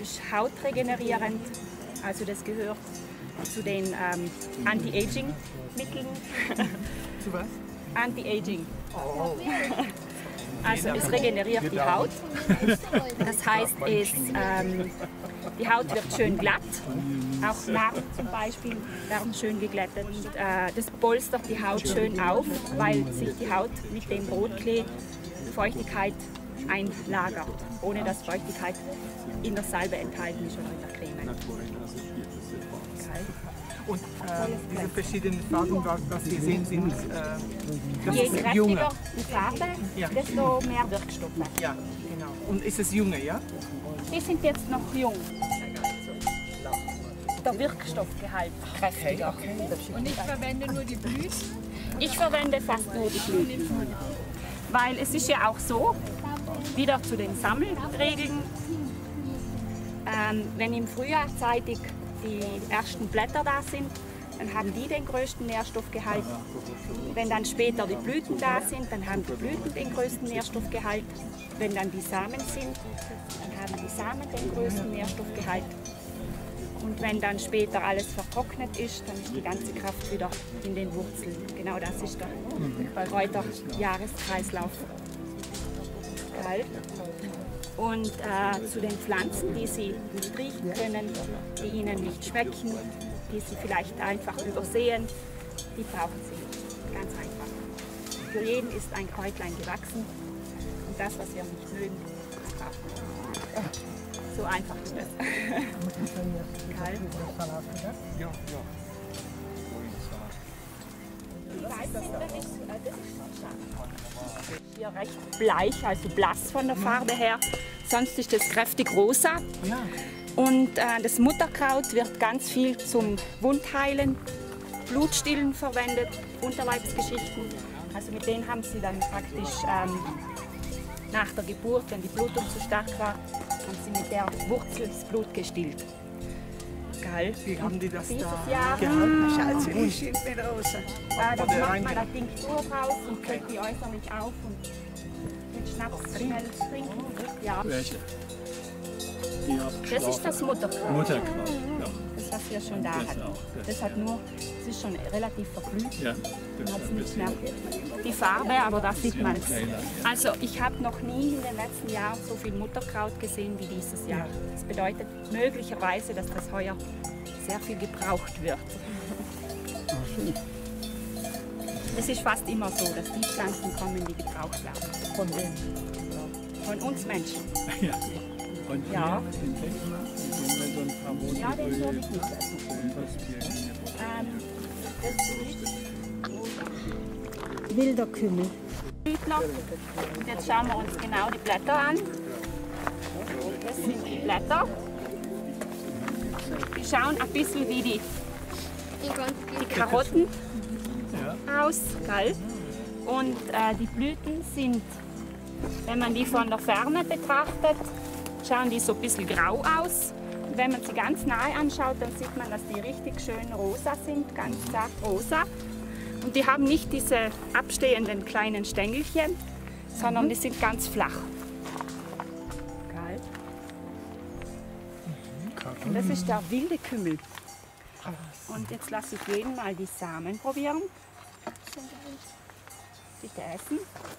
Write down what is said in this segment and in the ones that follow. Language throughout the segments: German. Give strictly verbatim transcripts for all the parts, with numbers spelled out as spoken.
ist hautregenerierend, also das gehört zu den ähm, Anti-Aging-Mitteln. Zu was? Anti-Aging. Oh. Also es regeneriert die Haut. Das heißt, es, ähm, die Haut wird schön glatt. Auch Narben zum Beispiel werden schön geglättet. Und, äh, das polstert die Haut schön auf, weil sich die Haut mit dem Brotklee Feuchtigkeit einlagert, ohne dass Feuchtigkeit in der Salbe enthalten ist oder in der Creme. Und äh, diese verschiedenen Farben, was wir sehen, sind äh, das Je ist kräftiger junge. die Farbe, Ja. desto mehr Wirkstoffe. Ja, genau. Und ist es junge, ja? Die sind jetzt noch jung. Der Wirkstoffgehalt kräftiger. Okay, okay. Und ich verwende nur die Blüten. Ich verwende fast nur die Blüten. Weil es ist ja auch so, wieder zu den Sammelregeln, ähm, wenn im Frühjahr zeitig die ersten Blätter da sind, dann haben die den größten Nährstoffgehalt. Wenn dann später die Blüten da sind, dann haben die Blüten den größten Nährstoffgehalt. Wenn dann die Samen sind, dann haben die Samen den größten Nährstoffgehalt. Und wenn dann später alles vertrocknet ist, dann ist die ganze Kraft wieder in den Wurzeln. Genau das ist der Kräuterjahreskreislauf. Geil. Und äh, zu den Pflanzen, die Sie nicht riechen können, die Ihnen nicht schmecken, die Sie vielleicht einfach übersehen, die brauchen Sie. Ganz einfach. Für jeden ist ein Kräutlein gewachsen und das, was wir nicht mögen, das brauchen wir. So einfach ist das. Geil. Ja, ja. Die Weiße, das ist, äh, das ist schon hier recht bleich, also blass von der Farbe her. Sonst ist das kräftig rosa. Ja. Und äh, das Mutterkraut wird ganz viel zum Wundheilen, Blutstillen verwendet, Unterleibsgeschichten. Also mit denen haben sie dann praktisch ähm, nach der Geburt, wenn die Blutung zu stark war, haben sie mit der Wurzel das Blut gestillt. Geil. Wie haben die das Dieses da Jahr gehalten? Schaut sie nicht in den Rosa. äh, da Oder macht rein- man eine Tinktur raus und füllt die äußerlich auf und mit Schnaps schnell trinken. Ja. Welche? Die Das ist das Mutterkraut. Mutterkraut. Ja. Das, was wir schon da Das hatten. auch, das, Das hat nur, es ist schon relativ verblüht. ja, Man das hat ist ein nicht bisschen. mehr die Farbe, aber da sieht man es. Trailer, Also ich habe noch nie in den letzten Jahren so viel Mutterkraut gesehen wie dieses Jahr. Das bedeutet möglicherweise, dass das heuer sehr viel gebraucht wird. Es ist fast immer so, dass die Pflanzen kommen, die gebraucht werden. Von wem? Von uns Menschen. Ja. Und Ja. hier in Dänemark, wenn wir so ein paar Monate Ja, den würde ich nicht essen. essen. Ähm, das Wilder Kümmel. Blütler. Und jetzt schauen wir uns genau die Blätter an. Das sind die Blätter. Die schauen ein bisschen wie die, die Karotten aus, gell? Und äh, die Blüten sind, wenn man die von der Ferne betrachtet, schauen die so ein bisschen grau aus. Und wenn man sie ganz nahe anschaut, dann sieht man, dass die richtig schön rosa sind, ganz zart rosa. Und die haben nicht diese abstehenden kleinen Stängelchen, sondern die sind ganz flach. Geil. Und das ist der wilde Kümmel. Und jetzt lasse ich jeden mal die Samen probieren. Bitte essen.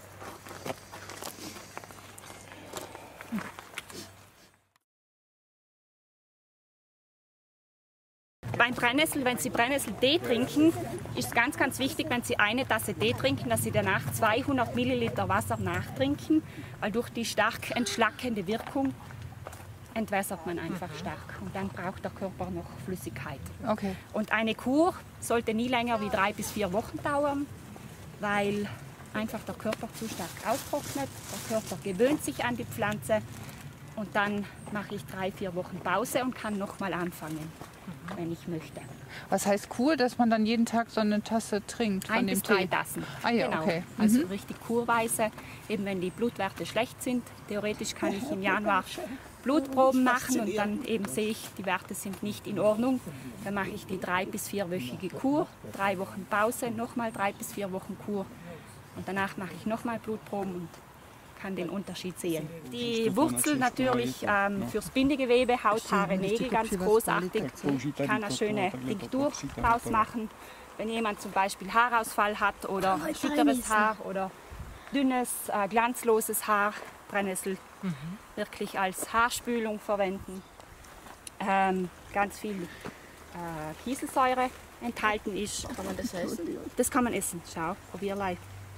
Beim Brennnessel, wenn Sie Brennnessel-Tee trinken, ist ganz, ganz wichtig, wenn Sie eine Tasse Tee trinken, dass Sie danach zweihundert Milliliter Wasser nachtrinken, weil durch die stark entschlackende Wirkung entwässert man einfach stark und dann braucht der Körper noch Flüssigkeit. Okay. Und eine Kur sollte nie länger wie drei bis vier Wochen dauern, weil einfach der Körper zu stark austrocknet. Der Körper gewöhnt sich an die Pflanze und dann mache ich drei, vier Wochen Pause und kann nochmal anfangen, wenn ich möchte. Was heißt Kur, dass man dann jeden Tag so eine Tasse trinkt von Ein dem bis drei Tee? Tassen. Ah ja, genau. okay. Also Mhm. richtig kurweise, eben wenn die Blutwerte schlecht sind. Theoretisch kann ich im Januar Blutproben machen und dann eben sehe ich, die Werte sind nicht in Ordnung. Dann mache ich die drei- bis vierwöchige Kur, drei Wochen Pause, nochmal drei bis vier Wochen Kur. Und danach mache ich nochmal Blutproben und kann den Unterschied sehen. Die Wurzel natürlich ähm, fürs Bindegewebe, Haut, Haare, Nägel, ganz großartig. Kann eine schöne Tinktur draus machen. Wenn jemand zum Beispiel Haarausfall hat oder schütteres Haar oder dünnes, äh, glanzloses Haar, Brennnessel mhm. wirklich als Haarspülung verwenden. Ähm, ganz viel äh, Kieselsäure enthalten ist. Kann man das essen? Das kann man essen. Schau, probier live.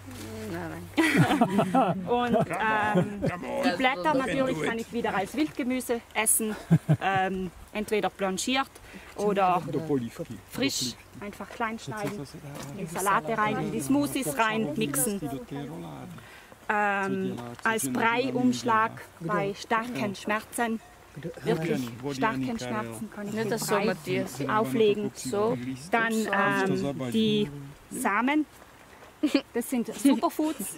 Nein. Und ähm, die Blätter natürlich kann ich wieder als Wildgemüse essen, ähm, entweder blanchiert oder frisch, einfach klein schneiden, in Salate rein, in die Smoothies rein, mixen. Ähm, als Breiumschlag bei starken Schmerzen, wirklich starken Schmerzen kann ich den Brei auflegen. So. Dann ähm, die Samen. Das sind Superfoods.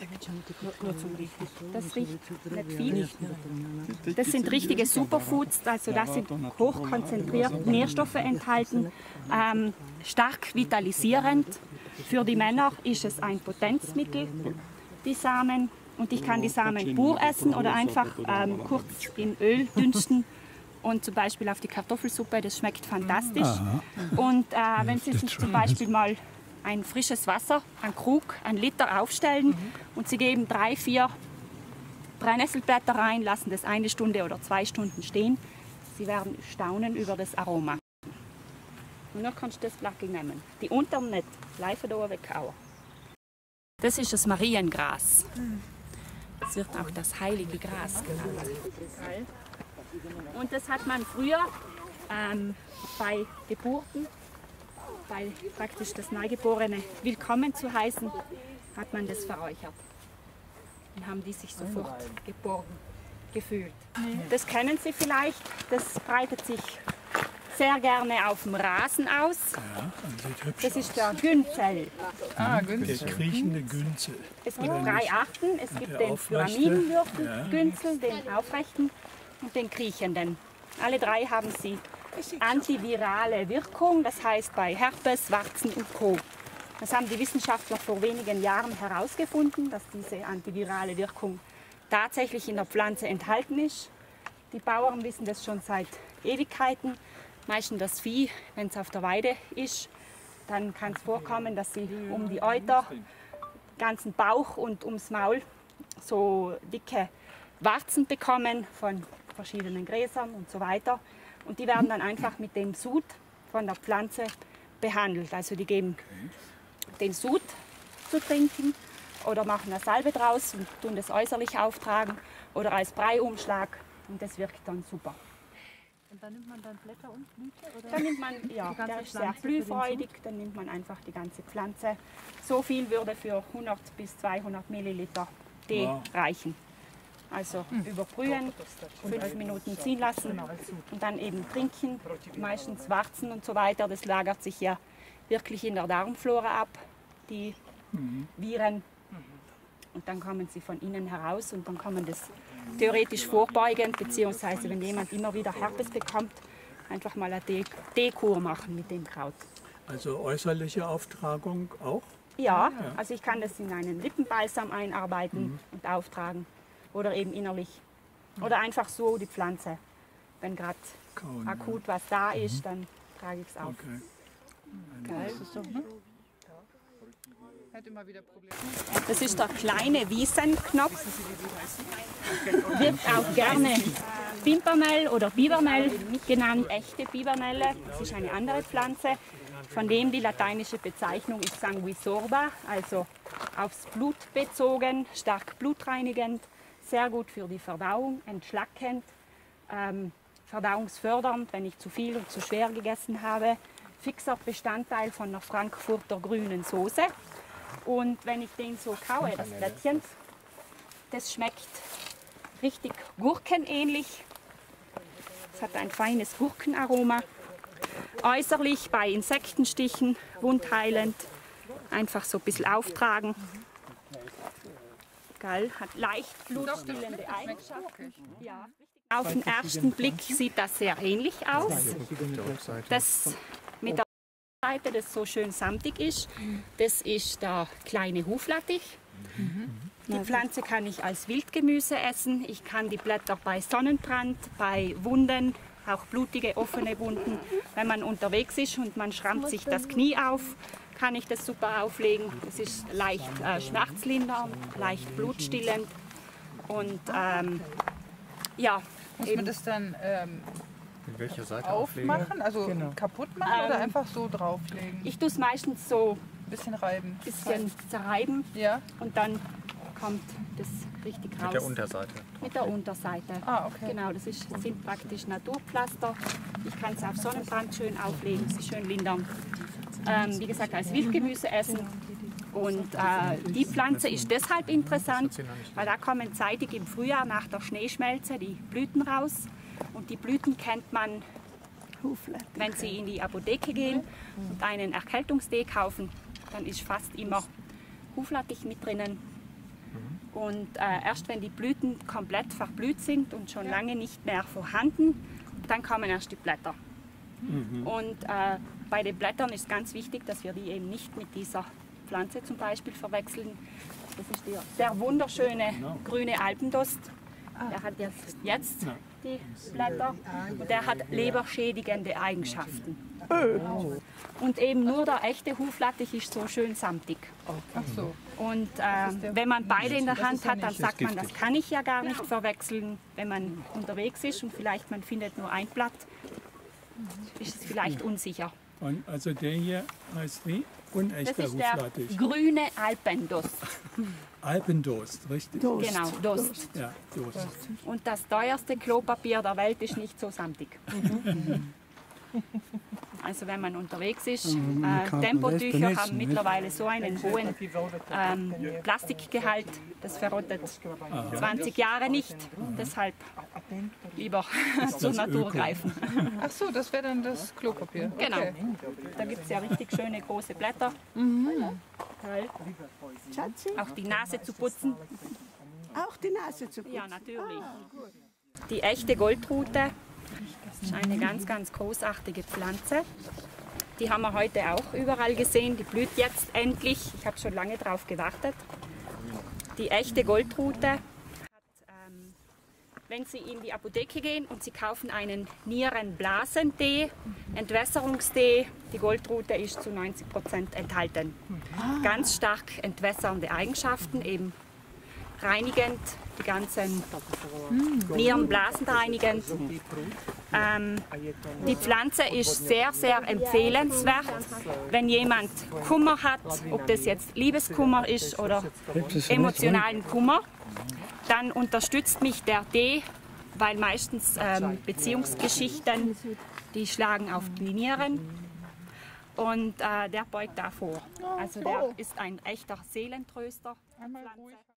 Das riecht nicht viel. Das sind richtige Superfoods, also das sind hochkonzentriert Nährstoffe enthalten, ähm, stark vitalisierend. Für die Männer ist es ein Potenzmittel, die Samen. Und ich kann die Samen pur essen oder einfach ähm, kurz in Öl dünsten. Und zum Beispiel auf die Kartoffelsuppe, das schmeckt fantastisch. Aha. Und äh, wenn Sie sich zum Beispiel mal ein frisches Wasser, ein Krug, ein Liter aufstellen mhm. und Sie geben drei, vier Brennnesselblätter rein, lassen das eine Stunde oder zwei Stunden stehen. Sie werden staunen über das Aroma. Und dann kannst du das Blatt nehmen. Die unteren nicht, live da weghauen. Das ist das Mariengras. Das wird auch das heilige Gras genannt. Und das hat man früher ähm, bei Geburten, weil praktisch das Neugeborene willkommen zu heißen, hat man das verräuchert. Dann haben die sich sofort geborgen gefühlt. Das kennen Sie vielleicht, das breitet sich sehr gerne auf dem Rasen aus. Das ist der Günzel. Ah, Günzel. Der kriechende Günzel. Es gibt drei Arten. Es gibt den Pyramidenwürfel-Günzel, den aufrechten und den kriechenden. Alle drei haben sie antivirale Wirkung, das heißt bei Herpes, Warzen und Co. Das haben die Wissenschaftler vor wenigen Jahren herausgefunden, dass diese antivirale Wirkung tatsächlich in der Pflanze enthalten ist. Die Bauern wissen das schon seit Ewigkeiten. Meistens das Vieh, wenn es auf der Weide ist, dann kann es vorkommen, dass sie um die Euter, ganzen Bauch und ums Maul so dicke Warzen bekommen von verschiedenen Gräsern und so weiter. Und die werden dann einfach mit dem Sud von der Pflanze behandelt. Also die geben den Sud zu trinken oder machen eine Salbe draus und tun das äußerlich auftragen oder als Breiumschlag und das wirkt dann super. Und dann nimmt man dann Blätter und Blüte? Oder? Dann nimmt man, ja, der ist sehr blühfreudig, dann nimmt man einfach die ganze Pflanze. So viel würde für hundert bis zweihundert Milliliter Tee wow. reichen. Also überbrühen, fünf Minuten ziehen lassen und dann eben trinken. Meistens Warzen und so weiter, das lagert sich ja wirklich in der Darmflora ab, die Viren. Und dann kommen sie von innen heraus und dann kann man das theoretisch vorbeugen, beziehungsweise wenn jemand immer wieder Herpes bekommt, einfach mal eine Teekur machen mit dem Kraut. Also äußerliche Auftragung auch? Ja, also ich kann das in einen Lippenbalsam einarbeiten mhm. und auftragen. Oder eben innerlich. Oder einfach so die Pflanze. Wenn gerade akut was da ist, dann trage ich es auf. Okay. Geil. Das ist doch, ne? Hat immer wieder Probleme. Das ist der kleine Wiesenknopf. Wird auch gerne Pimpernel oder Bibermel genannt. Echte Bibernelle, das ist eine andere Pflanze, von dem die lateinische Bezeichnung ist Sanguisorba, also aufs Blut bezogen, stark blutreinigend. Sehr gut für die Verdauung, entschlackend, ähm, verdauungsfördernd, wenn ich zu viel und zu schwer gegessen habe. Fixer Bestandteil von einer Frankfurter grünen Soße. Und wenn ich den so kaue, das Blättchen, das schmeckt richtig gurkenähnlich. Es hat ein feines Gurkenaroma. Äußerlich bei Insektenstichen, wundheilend, einfach so ein bisschen auftragen. Geil, hat leicht blutstillende Eigenschaften. Ja. Auf den ersten Blick sieht das sehr ähnlich aus. Das mit der Seite, das so schön samtig ist, das ist der kleine Huflattich. Die Pflanze kann ich als Wildgemüse essen. Ich kann die Blätter bei Sonnenbrand, bei Wunden, auch blutige, offene Wunden. Wenn man unterwegs ist und man schrammt sich das Knie auf, kann ich das super auflegen. Es ist leicht äh, schmerzlindernd, leicht blutstillend. Und ähm, ja, Muss eben, man das dann ähm, Mit welcher Seite aufmachen, also Genau. kaputt machen Ähm, oder einfach so drauflegen? ich tue es meistens so Ein bisschen reiben. ein bisschen zerreiben Ja? und dann kommt das richtig raus. Mit der Unterseite. Mit der Unterseite. Ah, okay. Genau, das ist, sind praktisch Naturpflaster. Ich kann es auf Sonnenbrand schön auflegen, es ist schön lindern. Ähm, wie gesagt, als Wildgemüse essen. Und äh, die Pflanze ist deshalb interessant, weil da kommen zeitig im Frühjahr nach der Schneeschmelze die Blüten raus. Und die Blüten kennt man, wenn Sie in die Apotheke gehen und einen Erkältungstee kaufen, dann ist fast immer Huflattich mit drinnen. Und äh, erst wenn die Blüten komplett verblüht sind und schon lange nicht mehr vorhanden, dann kommen erst die Blätter. Und äh, bei den Blättern ist ganz wichtig, dass wir die eben nicht mit dieser Pflanze zum Beispiel verwechseln. Das ist der, der wunderschöne grüne Alpendost. Der hat jetzt, jetzt die Blätter und der hat leberschädigende Eigenschaften. Und eben nur der echte Huflattich ist so schön samtig. Ach so. Und äh, wenn man beide in der Hand ja hat, dann nicht- sagt man, das kann ich ja gar nicht verwechseln. Wenn man unterwegs ist und vielleicht man findet nur ein Blatt, ist es vielleicht unsicher. Und also der hier heißt wie? Das Unechter ist der Huflattich. grüne Alpendost. Alpendost, richtig? Genau, Dost. Ja, Dost. Und das teuerste Klopapier der Welt ist nicht so samtig. Also wenn man unterwegs ist, äh, Tempotücher haben mittlerweile so einen hohen ähm, Plastikgehalt, das verrottet zwanzig Jahre nicht. Deshalb lieber zur Natur Öko. greifen. Ach so, das wäre dann das Klopapier. Genau. Okay. Da gibt es ja richtig schöne große Blätter. Toll. Auch die Nase zu putzen. Auch die Nase zu putzen. Ja, natürlich. Die echte Goldrute ist eine ganz, ganz großartige Pflanze. Die haben wir heute auch überall gesehen. Die blüht jetzt endlich. Ich habe schon lange darauf gewartet. Die echte Goldrute hat, ähm, wenn Sie in die Apotheke gehen und Sie kaufen einen Nierenblasentee, Entwässerungstee, die Goldrute ist zu neunzig Prozent enthalten. Ganz stark entwässernde Eigenschaften, eben reinigend, die ganzen Nieren blasenreinigend. Ähm, die Pflanze ist sehr, sehr empfehlenswert, wenn jemand Kummer hat, ob das jetzt Liebeskummer ist oder emotionalen Kummer, dann unterstützt mich der Tee, weil meistens ähm, Beziehungsgeschichten, die schlagen auf die Nieren und äh, der beugt davor. Also der ist ein echter Seelentröster. Einmal ruhig.